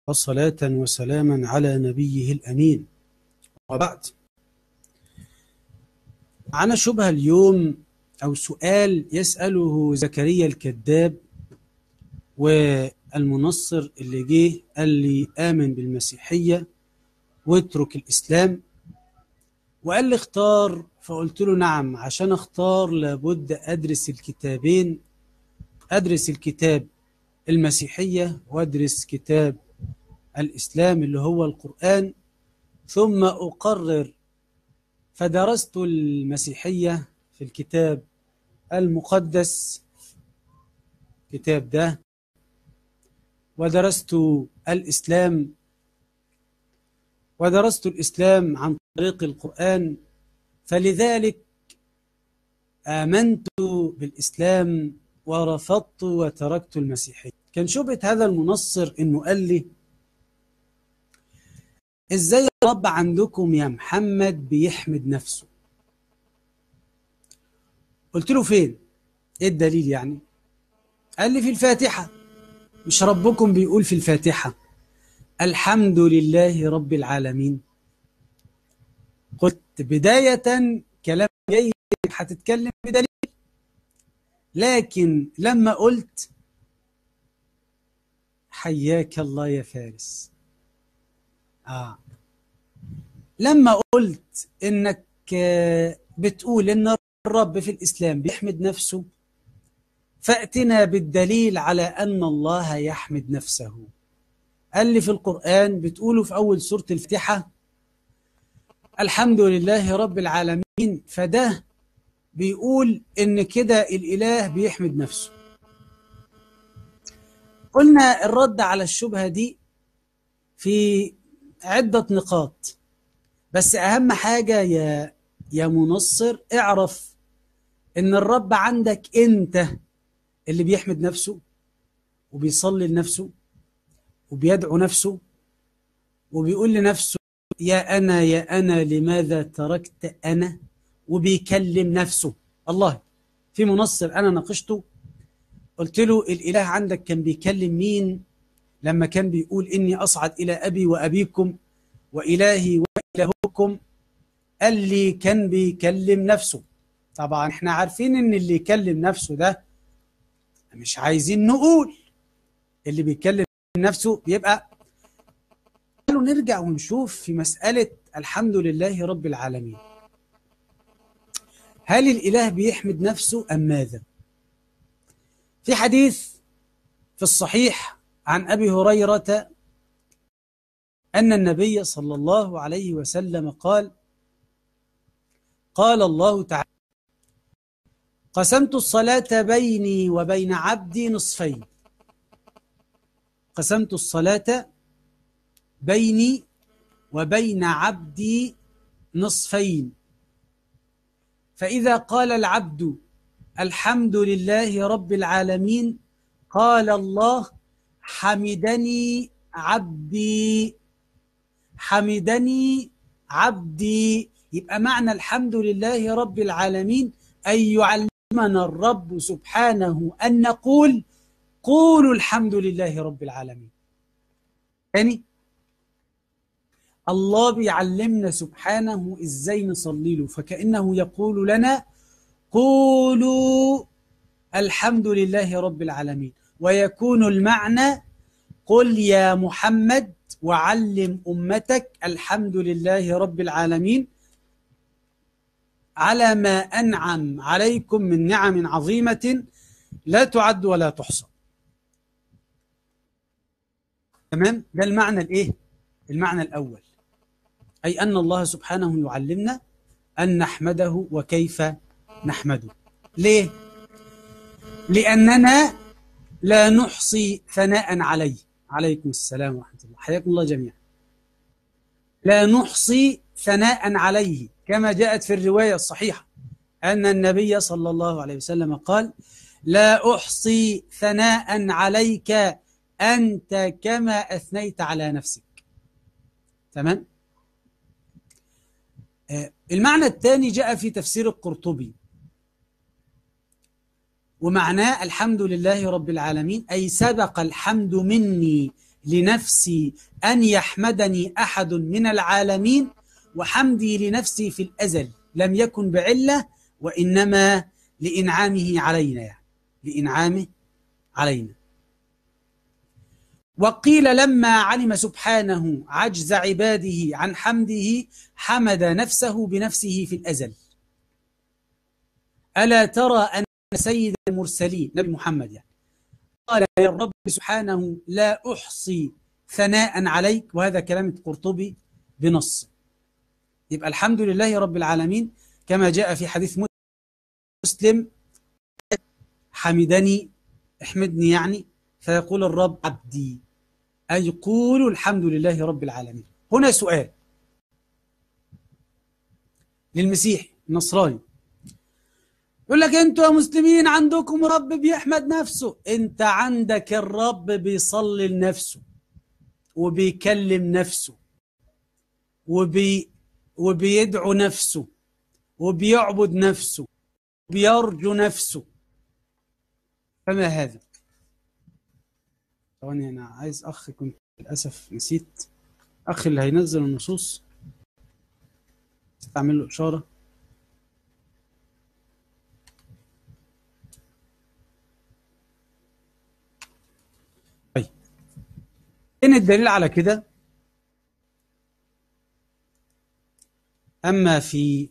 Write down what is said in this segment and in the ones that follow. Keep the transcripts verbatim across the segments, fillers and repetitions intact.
وصلاة وسلاما على نبيه الأمين. وبعد، معنا شبهة اليوم أو سؤال يسأله زكريا الكذاب والمنصر اللي جه قال لي آمن بالمسيحية واترك الإسلام، وقال لي اختار، فقلت له نعم، عشان اختار لابد أدرس الكتابين، أدرس الكتاب المسيحية وأدرس كتاب الإسلام اللي هو القرآن، ثم أقرر. فدرست المسيحية في الكتاب المقدس، كتاب ده، ودرست الإسلام ودرست الإسلام عن طريق القرآن، فلذلك آمنت بالإسلام ورفضت وتركت المسيحية. كان شبهة هذا المنصر إنه قال لي إزاي الرب عندكم يا محمد بيحمد نفسه؟ قلت له فين؟ إيه الدليل يعني؟ قال لي في الفاتحة. مش ربكم بيقول في الفاتحة الحمد لله رب العالمين؟ قلت بداية كلام جيد، هتتكلم بدليل، لكن لما قلت حياك الله يا فارس، آه لما قلت إنك بتقول إن الرب في الإسلام بيحمد نفسه، فأتنا بالدليل على أن الله يحمد نفسه. قال لي في القرآن بتقوله في أول سورة الفاتحة الحمد لله رب العالمين، فده بيقول إن كده الإله بيحمد نفسه. قلنا الرد على الشبهة دي في عدة نقاط، بس أهم حاجة يا يا منصر، اعرف إن الرب عندك أنت اللي بيحمد نفسه وبيصلي لنفسه وبيدعو نفسه وبيقول لنفسه يا أنا يا أنا لماذا تركت أنا، وبيكلم نفسه. الله، في منصر أنا ناقشته قلت له الإله عندك كان بيكلم مين لما كان بيقول إني أصعد إلى أبي وأبيكم وإلهي وإلهكم؟ قال لي كان بيكلم نفسه. طبعا احنا عارفين إن اللي يكلم نفسه ده مش عايزين نقول اللي بيكلم نفسه بيبقى. قالوا نرجع ونشوف في مسألة الحمد لله رب العالمين، هل الإله بيحمد نفسه أم ماذا؟ في حديث في الصحيح عن أبي هريرة أن النبي صلى الله عليه وسلم قال قال الله تعالى قسمت الصلاة بيني وبين عبدي نصفين. قسمت الصلاة بيني وبين عبدي نصفين، فإذا قال العبد الحمد لله رب العالمين قال الله حمدني عبدي، حمدني عبدي. يبقى معنى الحمد لله رب العالمين أن يعلمنا الرب سبحانه أن نقول قولوا الحمد لله رب العالمين. يعني الله بيعلمنا سبحانه إزاي نصلي له، فكأنه يقول لنا قولوا الحمد لله رب العالمين، ويكون المعنى قل يا محمد وعلم أمتك الحمد لله رب العالمين على ما أنعم عليكم من نعم عظيمة لا تعد ولا تحصى. تمام؟ ده المعنى الإيه؟ المعنى الأول، أي أن الله سبحانه يعلمنا أن نحمده وكيف نحمده. ليه؟ لأننا لا نحصي ثناء عليه. عليكم السلام ورحمة الله، حياكم الله جميعا. لا نحصي ثناء عليه، كما جاءت في الرواية الصحيحة أن النبي صلى الله عليه وسلم قال لا أحصي ثناء عليك أنت كما أثنيت على نفسك. تمام؟ آه المعنى الثاني جاء في تفسير القرطبي، ومعناه الحمد لله رب العالمين أي سبق الحمد مني لنفسي أن يحمدني أحد من العالمين، وحمدي لنفسي في الأزل لم يكن بعلة وإنما لإنعامه علينا، يعني لإنعامه علينا. وقيل لما علم سبحانه عجز عباده عن حمده حمد نفسه بنفسه في الأزل. ألا ترى أن سيد المرسلين نبي محمد يعني قال يا رب سبحانه لا أحصي ثناء عليك، وهذا كلام القرطبي بنص. يبقى الحمد لله رب العالمين كما جاء في حديث مسلم حمدني احمدني يعني، فيقول الرب عبدي، أي يقول الحمد لله رب العالمين. هنا سؤال للمسيح النصراني، يقول لك انتوا يا مسلمين عندكم رب بيحمد نفسه، انت عندك الرب بيصلي لنفسه وبيكلم نفسه وبي وبيدعو نفسه وبيعبد نفسه وبيرجو نفسه، فما هذا؟ ثواني انا عايز اخ، كنت للاسف نسيت اخ اللي هينزل النصوص، استعمل له اشاره. طيب ان الدليل على كده؟ اما في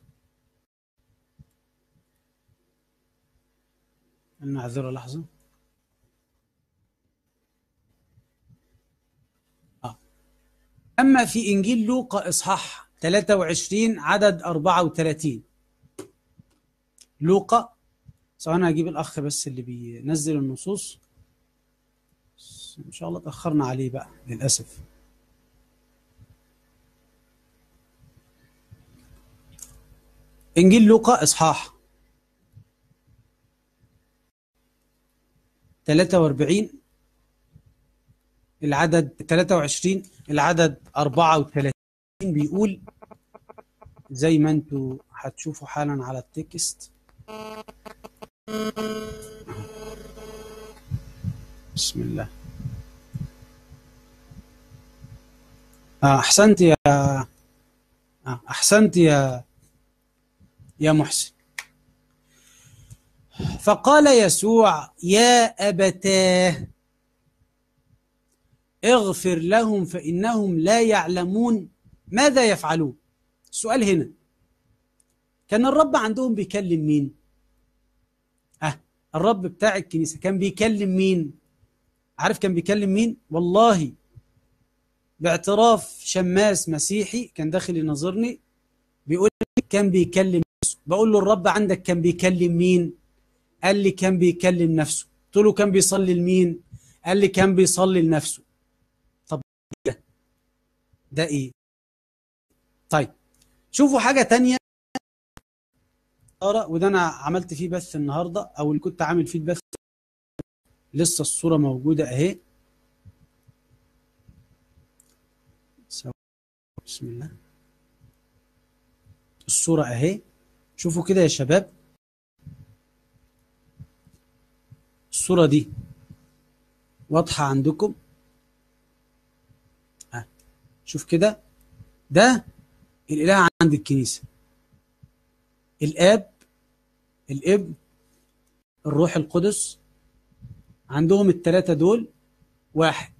المعذره لحظه آه. اما في انجيل لوقا اصحاح ثلاثة وعشرين عدد أربعة وثلاثين، لوقا، سواء انا هجيب الاخ بس اللي بينزل النصوص، ان شاء الله تاخرنا عليه بقى للاسف. انجيل لوقا اصحاح ثلاثة وأربعين العدد ثلاثة وعشرين العدد أربعة وثلاثين بيقول زي ما انتوا هتشوفوا حالا على التكست. بسم الله. آه احسنت يا آه احسنت يا يا محسن. فقال يسوع يا أبتاه اغفر لهم فإنهم لا يعلمون ماذا يفعلون. السؤال هنا، كان الرب عندهم بيكلم مين؟ اه الرب بتاع الكنيسة كان بيكلم مين؟ عارف كان بيكلم مين؟ والله باعتراف شماس مسيحي كان داخل يناظرني بيقول لي كان بيكلم نفسه. بقول له الرب عندك كان بيكلم مين؟ قال لي كان بيكلم نفسه. قلت له كان بيصلي لمين؟ قال لي كان بيصلي لنفسه. طب ده ده ايه؟ طيب شوفوا حاجة تانية، وده انا عملت فيه بث النهارده، او اللي كنت عامل فيه البث لسه الصورة موجودة اهي. بسم الله، الصورة اهي، شوفوا كده يا شباب، الصورة دي واضحة عندكم؟ ها شوف كده، ده الإله عند الكنيسة، الآب الابن الروح القدس، عندهم الثلاثة دول واحد،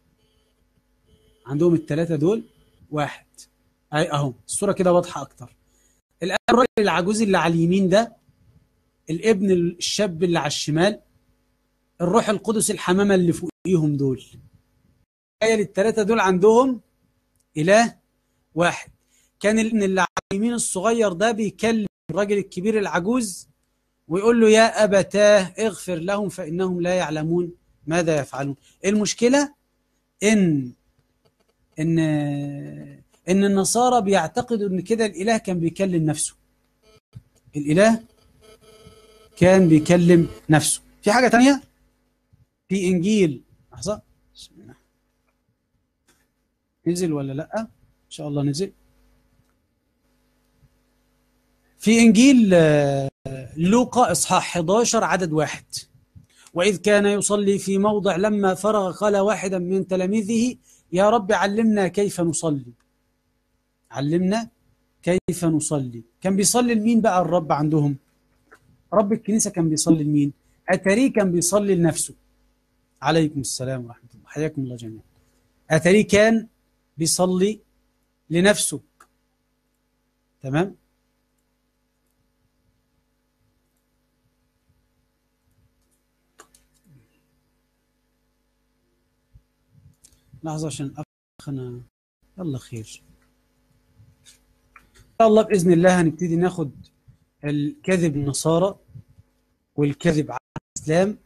عندهم الثلاثة دول واحد اهي اهو، الصورة كده واضحة أكتر. الآب الراجل العجوز اللي على اليمين ده، الابن الشاب اللي على الشمال، الروح القدس الحمامة اللي فوقيهم دول. تخيل الثلاثة دول عندهم إله واحد. كان الابن اللي على اليمين الصغير ده بيكلم الراجل الكبير العجوز ويقول له يا أبتاه اغفر لهم فإنهم لا يعلمون ماذا يفعلون. المشكلة إن إن إن النصارى بيعتقدوا إن كده الإله كان بيكلم نفسه. الإله كان بيكلم نفسه. في حاجة تانية في إنجيل، لحظة، بسم الله، نزل ولا لأ؟ إن شاء الله نزل. في إنجيل لوقا إصحاح إحدى عشر عدد واحد، وإذ كان يصلي في موضع لما فرغ قال واحدا من تلاميذه يا رب علمنا كيف نصلي، علمنا كيف نصلي. كان بيصلي لمين بقى الرب عندهم؟ رب الكنيسة كان بيصلي لمين؟ أتاريه كان بيصلي لنفسه. عليكم السلام ورحمة الله، حياكم الله جميعا. أتاريه كان بيصلي لنفسه. تمام؟ لحظة عشان أخنا. يلا خير إن شاء الله بإذن الله. هنبتدي ناخد الكذب النصارى والكذب على الإسلام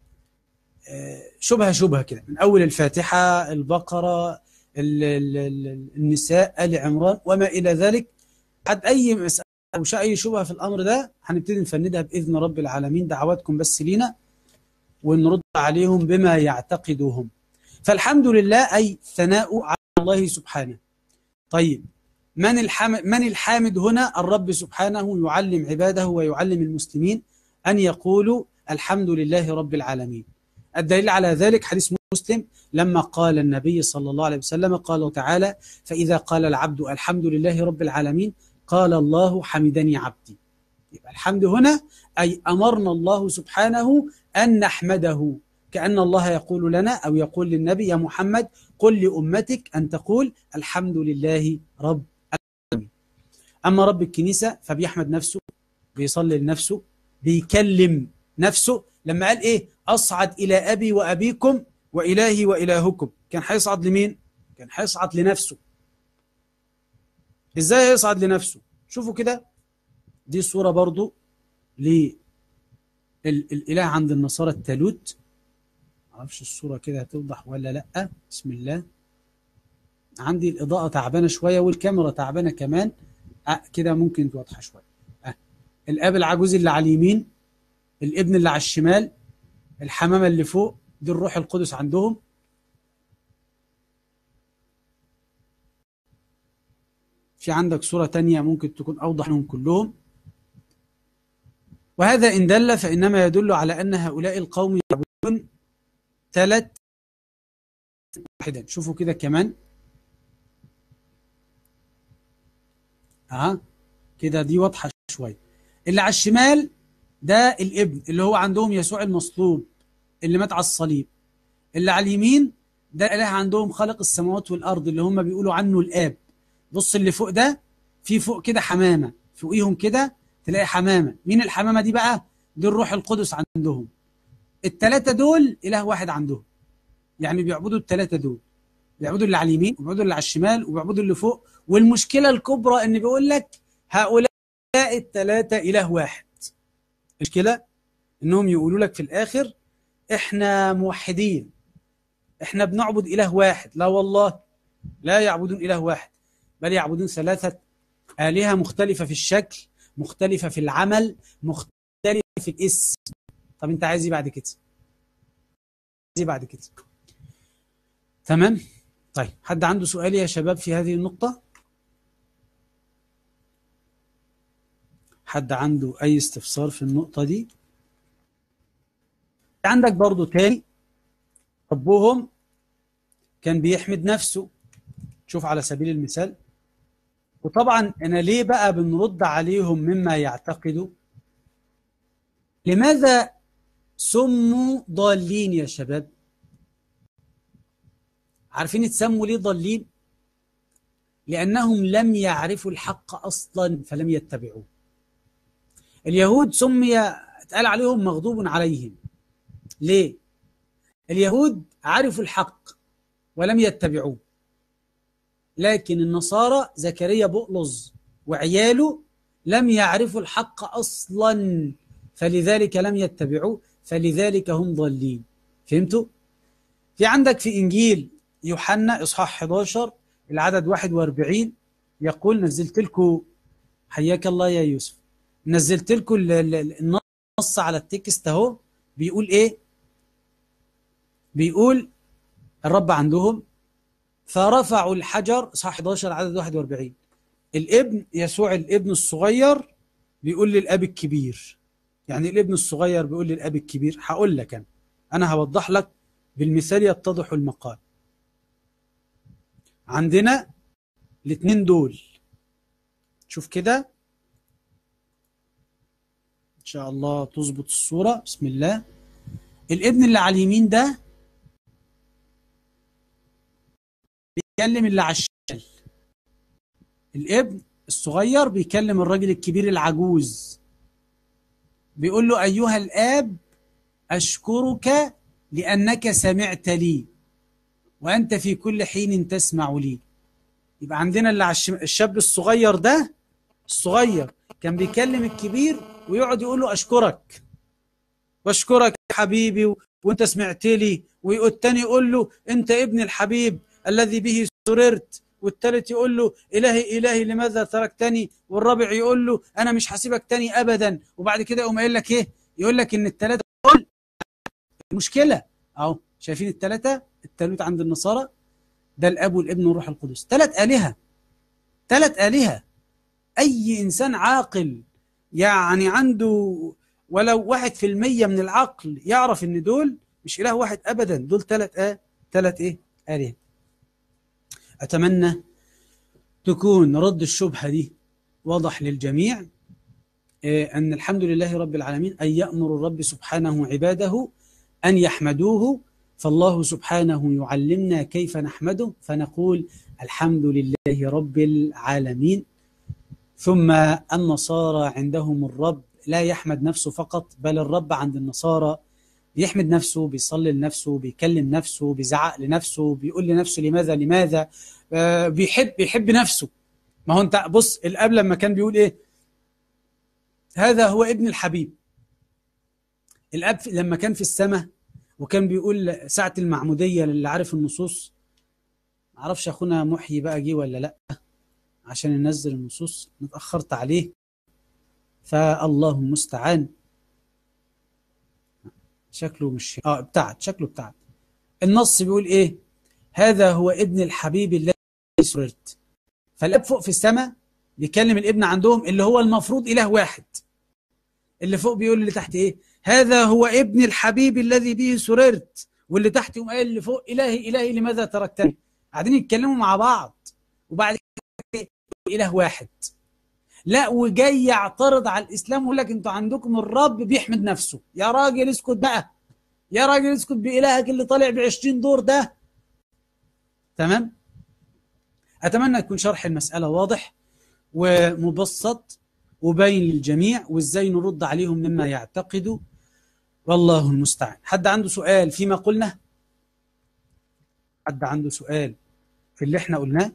شبهة شبهة كده، من أول الفاتحة، البقرة، النساء، آل عمران وما إلى ذلك. حد أي مسألة أو أي شبهة في الأمر ده هنبتدي نفندها بإذن رب العالمين. دعواتكم بس لينا ونرد عليهم بما يعتقدوهم. فالحمد لله أي ثناء على الله سبحانه. طيب من الحامد, من الحامد هنا؟ الرب سبحانه يعلم عباده ويعلم المسلمين أن يقولوا الحمد لله رب العالمين. الدليل على ذلك حديث مسلم لما قال النبي صلى الله عليه وسلم قال تعالى فإذا قال العبد الحمد لله رب العالمين قال الله حمدني عبدي. يبقى الحمد هنا أي أمرنا الله سبحانه أن نحمده، كأن الله يقول لنا أو يقول للنبي يا محمد قل لأمتك أن تقول الحمد لله رب العالمين. أما رب الكنيسة فبيحمد نفسه، بيصلي لنفسه، بيكلم نفسه. لما قال إيه أصعد إلى أبي وأبيكم وإلهي وإلهكم، كان هيصعد لمين؟ كان هيصعد لنفسه. إزاي يصعد لنفسه؟ شوفوا كده، دي صورة برضو للإله عند النصارى التالوت. معرفش الصورة كده هتوضح ولا لأ. بسم الله. عندي الإضاءة تعبانة شوية والكاميرا تعبانة كمان. أه كده ممكن توضح شوية. أه الأب العجوز اللي على اليمين، الابن اللي على الشمال، الحمامة اللي فوق، دي الروح القدس عندهم. في عندك صورة تانية ممكن تكون أوضح منهم كلهم. وهذا إن دل فإنما يدل على أن هؤلاء القوم يعبدون ثلاث واحدا. شوفوا كده كمان. أها كده دي واضحة شوية. اللي على الشمال ده الابن اللي هو عندهم يسوع المصلوب اللي مات على الصليب. اللي على اليمين ده الإله عندهم خالق السماوات والأرض اللي هم بيقولوا عنه الآب. بص اللي فوق ده، في فوق كده حمامة، فوقيهم كده تلاقي حمامة. مين الحمامة دي بقى؟ دي الروح القدس عندهم. التلاتة دول إله واحد عندهم، يعني بيعبدوا التلاتة دول، بيعبدوا اللي على اليمين وبيعبدوا اللي على الشمال وبيعبدوا اللي فوق. والمشكلة الكبرى إن بيقول لك هؤلاء التلاتة إله واحد. المشكلة إنهم يقولوا لك في الآخر إحنا موحدين، إحنا بنعبد إله واحد. لا والله، لا يعبدون إله واحد، بل يعبدون ثلاثة آلهة مختلفة في الشكل، مختلفة في العمل، مختلفة في الاسم. طب أنت عايز إيه بعد كده؟ عايز إيه بعد كده؟ تمام؟ طيب حد عنده سؤال يا شباب في هذه النقطة؟ حد عنده أي استفسار في النقطة دي؟ عندك برضو تاني ربهم كان بيحمد نفسه. شوف على سبيل المثال. وطبعا أنا ليه بقى بنرد عليهم مما يعتقدوا؟ لماذا سموا ضالين يا شباب؟ عارفين اتسموا ليه ضالين؟ لأنهم لم يعرفوا الحق أصلا فلم يتبعوه. اليهود سمي اتقال عليهم مغضوب عليهم. ليه؟ اليهود عرفوا الحق ولم يتبعوه، لكن النصارى زكريا بؤلظ وعياله لم يعرفوا الحق أصلا فلذلك لم يتبعوه، فلذلك هم ضالين. فهمتوا؟ في عندك في إنجيل يوحنا إصحاح إحدى عشر العدد واحد وأربعين يقول نزلت لكم، حياك الله يا يوسف، نزلت لكم النص على التكست اهو. بيقول ايه؟ بيقول الرب عندهم فرفعوا الحجر. صح إحدى عشر عدد واحد وأربعين. الابن يسوع الابن الصغير بيقول للاب الكبير. يعني الابن الصغير بيقول للاب الكبير. هقول لك انا أنا هوضح لك بالمثال يتضح المقال. عندنا الاثنين دول، شوف كده إن شاء الله تظبط الصورة. بسم الله. الابن اللي على اليمين ده بيكلم اللي على الشمال. الابن الصغير بيكلم الراجل الكبير العجوز، بيقول له أيها الآب أشكرك لأنك سمعت لي وأنت في كل حين تسمع لي. يبقى عندنا اللي على الشاب الصغير ده، الصغير كان بيكلم الكبير ويقعد يقول له أشكرك وأشكرك يا حبيبي وأنت سمعت لي، والتاني يقول له أنت ابن الحبيب الذي به سررت، والثالث يقول له إلهي إلهي لماذا تركتني، والرابع يقول له أنا مش هسيبك تاني أبدا. وبعد كده يقوم قايل لك إيه؟ يقول لك إن الثلاثة دول المشكلة أهو، شايفين الثلاثة الثالوث عند النصارى ده الأب والابن والروح القدس، ثلاث آلهة، ثلاث آلهة. أي إنسان عاقل يعني عنده ولو واحد في المية من العقل يعرف إن دول مش إله واحد أبدا، دول ثلاث آه ثلاث إيه؟ آلهة. أتمنى تكون رد الشبهة دي واضح للجميع، إيه أن الحمد لله رب العالمين أن يأمر الرب سبحانه عباده أن يحمدوه، فالله سبحانه يعلمنا كيف نحمده فنقول الحمد لله رب العالمين. ثم النصارى عندهم الرب لا يحمد نفسه فقط، بل الرب عند النصارى بيحمد نفسه، بيصلي لنفسه، بيكلم نفسه، بيزعق لنفسه، بيقول لنفسه لماذا لماذا، آه بيحب بيحب نفسه. ما هو انت بص، الاب لما كان بيقول ايه؟ هذا هو ابن الحبيب. الاب لما كان في السماء وكان بيقول ساعة المعمودية للي عارف النصوص، معرفش اخونا محيي بقى جه ولا لا عشان ننزل النصوص، نتأخرت عليه فالله المستعان. شكله مش اه ابتعد، شكله ابتعد. النص بيقول ايه؟ هذا هو ابن الحبيب الذي سررت. فالاب فوق في السماء بيكلم الابن عندهم اللي هو المفروض اله واحد، اللي فوق بيقول اللي تحت ايه؟ هذا هو ابن الحبيب الذي به سررت، واللي تحت يقوم قايل اللي فوق الهي الهي لماذا تركتني. قاعدين يتكلموا مع بعض وبعد كده اله واحد. لا وجاي يعترض على الاسلام ويقول لك انتوا عندكم الرب بيحمد نفسه. يا راجل اسكت بقى، يا راجل اسكت بإلهك اللي طالع بعشرين دور ده. تمام؟ أتمنى يكون شرح المسألة واضح ومبسط وبين للجميع، وإزاي نرد عليهم مما يعتقدوا، والله المستعان. حد عنده سؤال فيما قلنا؟ حد عنده سؤال في اللي احنا قلناه؟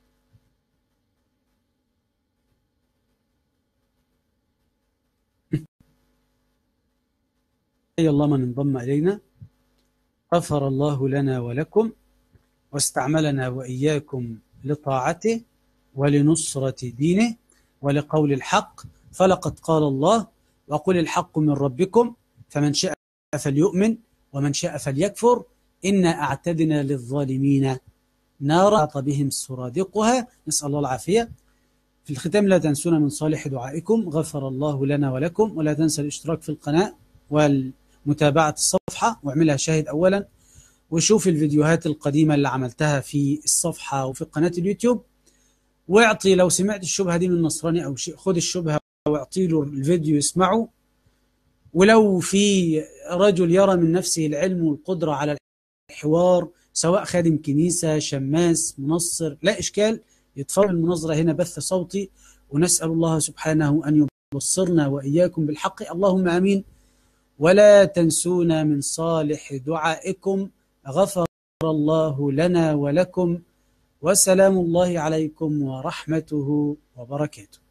حي الله من انضم إلينا. غفر الله لنا ولكم واستعملنا وإياكم لطاعته ولنصرة دينه ولقول الحق. فلقد قال الله وقل الحق من ربكم فمن شاء فليؤمن ومن شاء فليكفر إنا أعتدنا للظالمين نارا أحاط بهم سرادقها. نسأل الله العافية. في الختام لا تنسونا من صالح دعائكم. غفر الله لنا ولكم. ولا تنسى الاشتراك في القناة والمتابعة الصفحة واعملها شاهد أولا، وشوف الفيديوهات القديمة اللي عملتها في الصفحة وفي قناة اليوتيوب، واعطي لو سمعت الشبهة دي من نصراني أو شيء خد الشبهة واعطي له الفيديو يسمعه. ولو في رجل يرى من نفسه العلم والقدرة على الحوار، سواء خادم كنيسة، شماس، منصر، لا إشكال، يتفضل المناظرة هنا بث صوتي، ونسأل الله سبحانه أن يبصرنا وإياكم بالحق، اللهم آمين. ولا تنسونا من صالح دعائكم. غفر الله لنا ولكم، وسلام الله عليكم ورحمته وبركاته.